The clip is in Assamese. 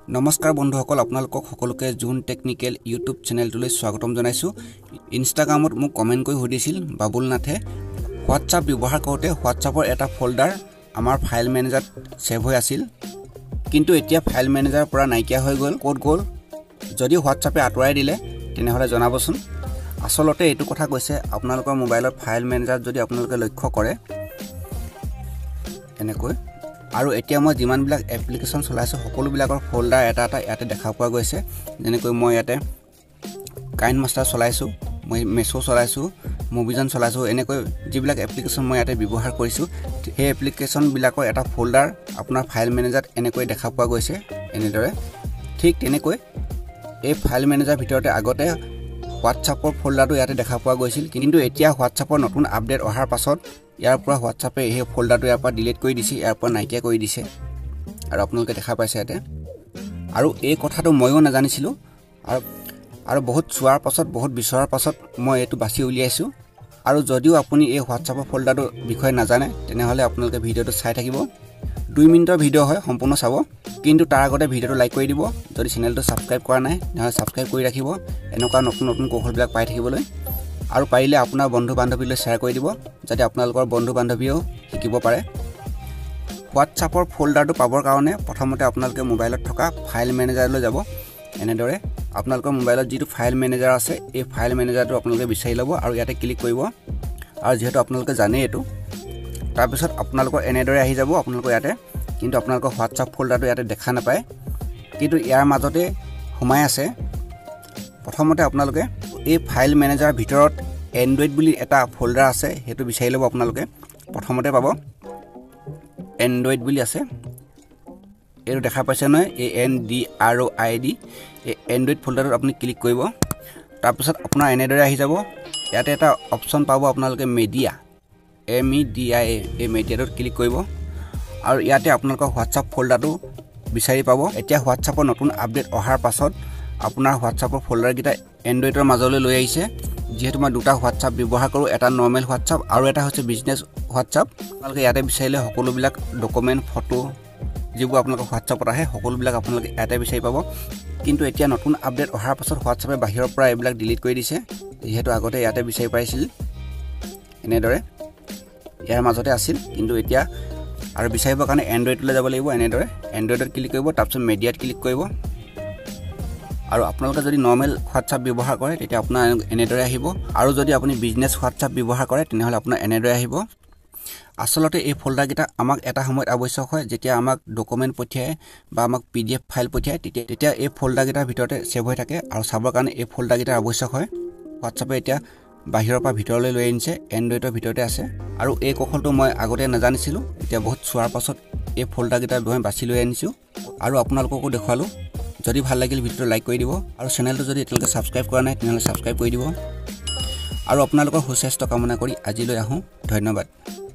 নমস্কাৰ বন্ধুসকল আপোনালোকক সকলোকে জুন টেকনিক্যাল ইউটিউব চেনেলটোলৈ স্বাগতম জনাইছো। ইনষ্টাগ্ৰামত মোক কমেন্ট কৰি সুধিছিল বাবুল নাথে হোৱাটছআপ ব্যৱহাৰ কৰোঁতে হোৱাটছআপৰ এটা ফোল্ডাৰ আমাৰ ফাইল মেনেজাৰত সেভ হৈ আছিল, কিন্তু এতিয়া ফাইল মেনেজাৰৰ পৰা নাইকিয়া হৈ গ'ল। ক'ত গ'ল? যদি হোৱাটছআপে আঁতৰাই দিলে তেনেহলে জনাবচোন। আসলতে এইটো কথা কৈছে আপোনালোকৰ মোবাইলৰ ফাইল মেনেজাৰ যদি আপোনালোকে লক্ষ্য কৰে এনেকৈ, আৰু এতিয়া মই যিমান বিলাক এপ্লিকেশন চলাইছো সকলো বিলাকৰ ফোল্ডাৰ এটা এটা ইয়াতে দেখা পোৱা গৈছে। যেনেকৈ মই ইয়াতে কাইন মাষ্টাৰ চলাইছো, মই মেছো চলাইছো, মুভিজন চলাইছো, এনেকৈ যিবিলাক এপ্লিকেশন মই ইয়াতে ব্যৱহাৰ কৰিছো সেই এপ্লিকেশন বিলাকৰ এটা ফোল্ডাৰ আপোনাৰ ফাইল মেনেজাৰত এনেকৈ দেখা পোৱা গৈছে এনেদৰে। ঠিক তেনেকৈ এই ফাইল মেনেজাৰ ভিতৰতে আগতে হোৱাটছআপৰ ফোল্ডাৰটো ইয়াতে দেখা পোৱা গৈছিল, কিন্তু এতিয়া হোৱাটছআপৰ নতুন আপডেট অহাৰ পাছত ইয়াৰ পৰা হোৱাটছআপে এই ফোল্ডাৰটো ইয়াৰ পৰা ডিলিট কৰি দিছে, ইয়াৰ পৰা নাইকিয়া কৰি দিছে, আৰু আপোনালোকে দেখা পাইছে ইয়াতে। আৰু এই কথাটো ময়ো নাজানিছিলোঁ, আৰু বহুত চোৱাৰ পাছত বহুত বিচৰাৰ পাছত মই এইটো বাছি উলিয়াইছো। আৰু যদিও আপুনি এই হোৱাটছআপৰ ফোল্ডাৰটোৰ বিষয়ে নাজানে তেনেহলে আপোনালোকে ভিডিঅ'টো চাই থাকিব। 2 মিনিটৰ ভিডিঅ' হয়, সম্পূৰ্ণ চাব, কিন্তু তাৰ আগতে ভিডিঅ'টো লাইক কৰি দিব। যদি চেনেলটো সাবস্ক্ৰাইব কৰা নাই নহলে সাবস্ক্ৰাইব কৰি ৰাখিব এনেকুৱা নতুন নতুন কৌশলবিলাক পাই থাকিবলৈ। আৰু পাৰিলে আপোনাৰ বন্ধু বান্ধৱীলৈ শ্বেয়াৰ কৰি দিব যাতে আপোনালোকৰ বন্ধু বান্ধৱীও শিকিব পাৰে। হোৱাটছআপৰ ফোল্ডাৰটো পাবৰ কাৰণে প্ৰথমতে আপোনালোকে মোবাইলত থকা ফাইল মেনেজাৰলৈ যাব। এনেদৰে আপোনালোকৰ মোবাইলত যিটো ফাইল মেনেজাৰ আছে এই ফাইল মেনেজাৰটো আপোনালোকে বিচাৰি ল'ব আৰু ইয়াতে ক্লিক কৰিব। আৰু যেহেতু আপোনালোকে জানে এইটো, তাৰপিছত আপোনালোকৰ এনেদৰে আহি যাব আপোনালোকৰ ইয়াতে, কিন্তু আপোনালোকৰ হোৱাটছআপ ফোল্ডাৰটো ইয়াতে দেখা নাপায়, কিন্তু ইয়াৰ মাজতে সোমাই আছে। প্ৰথমতে আপোনালোকে এই ফাইল মেনেজাৰ ভিতৰত এন্ড্ৰইড বুলি এটা ফোল্ডাৰ আছে, সেইটো বিচাৰি ল'ব আপোনালোকে। প্ৰথমতে পাব এন্ড্ৰইড বুলি আছে, এইটো দেখা পাইছে নহয়, ANDROID। এই এন্ড্ৰইড ফোল্ডাৰটোত আপুনি ক্লিক কৰিব। তাৰপিছত আপোনাৰ এনেদৰে আহি যাব, ইয়াতে এটা অপশ্যন পাব আপোনালোকে মেডিয়া, MEDIA, এই মেডিয়াটোত ক্লিক কৰিব আৰু ইয়াতে আপোনালোকৰ হোৱাটছআপ ফোল্ডাৰটো বিচাৰি পাব। এতিয়া হোৱাটছআপৰ নতুন আপডেট অহাৰ পাছত আপোনাৰ হোৱাটছআপৰ ফোল্ডাৰকেইটা এন্ড্ৰইডৰ মাজলৈ লৈ আহিছে। যিহেতু মই দুটা হোৱাটছআপ ব্যৱহাৰ কৰোঁ, এটা নৰ্মেল হোৱাটছআপ আৰু এটা হৈছে বিজনেছ হোৱাটছআপ। আপোনালোকে ইয়াতে বিচাৰিলে সকলোবিলাক ডকুমেণ্ট, ফটো যিবোৰ আপোনালোকৰ হোৱাটছআপত আহে সকলোবিলাক আপোনালোকে ইয়াতে বিচাৰি পাব। কিন্তু এতিয়া নতুন আপডেট অহাৰ পাছত হোৱাটছআপে বাহিৰৰ পৰা এইবিলাক ডিলিট কৰি দিছে, যিহেতু আগতে ইয়াতে বিচাৰি পাইছিল এনেদৰে ইয়াৰ মাজতে আছিল, কিন্তু এতিয়া আৰু বিচাৰিবৰ কাৰণে এন্ড্ৰইডলৈ যাব লাগিব। এনেদৰে এন্ড্ৰইডত ক্লিক কৰিব, তাৰপিছত মেডিয়াত ক্লিক কৰিব। আৰু আপোনালোকে যদি নৰ্মেল হোৱাটছআপ ব্যৱহাৰ কৰে তেতিয়া আপোনাৰ এনেদৰে আহিব, আৰু যদি আপুনি বিজনেছ হোৱাটছআপ ব্যৱহাৰ কৰে তেনেহলে আপোনাৰ এনেদৰে আহিব। আসলতে এই ফোল্ডাৰকেইটা আমাক এটা সময়ত আৱশ্যক হয়, যেতিয়া আমাক ডকুমেণ্ট পঠিয়ায় বা আমাক PDF ফাইল পঠিয়ায় তেতিয়া এই ফোল্ডাৰকেইটাৰ ভিতৰতে সেভ হৈ থাকে, আৰু চাবৰ কাৰণে এই ফোল্ডাৰকেইটাৰ আৱশ্যক হয়। হোৱাটছআপে এতিয়া বাহিৰৰ পৰা ভিতৰলৈ লৈ আনিছে, এন্ড্ৰইডৰ ভিতৰতে আছে। আৰু এই কৌশলটো মই আগতে নাজানিছিলোঁ, এতিয়া বহুত চোৱাৰ পাছত এই ফোল্ডাৰকেইটাৰ মই বাছি লৈ আনিছোঁ আৰু আপোনালোককো দেখুৱালোঁ। যদি ভাল লাগিল ভিডিঅ'টো লাইক কৰি দিব, আৰু চেনেলটো যদি এতিয়ালৈকে সাবস্ক্ৰাইব কৰা নাই তেনেহলে সাবস্ক্ৰাইব কৰি দিব। আৰু আপোনালোকৰ সুস্বাস্থ্য কামনা কৰি আজিলৈ আহোঁ, ধন্যবাদ।